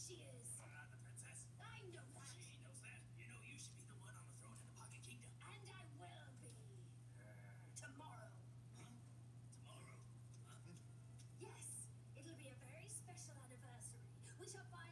she is. The princess? I know that. She knows that. You know you should be the one on the throne in the Pocket Kingdom. And I will be. Tomorrow. Huh? Tomorrow? Huh? Yes, it'll be a very special anniversary. We shall find